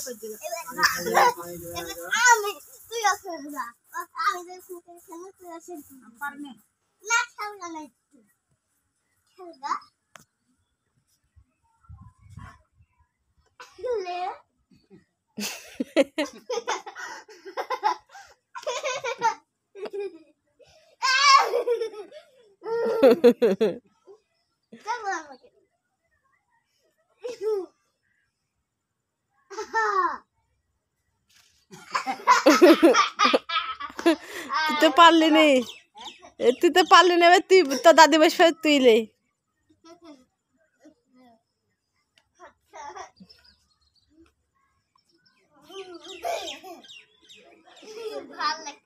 তুই তো পারলি নি, তুই তো পারলি না, তুই তো দাদি বসে ফের তুইলে ভাল লাগে।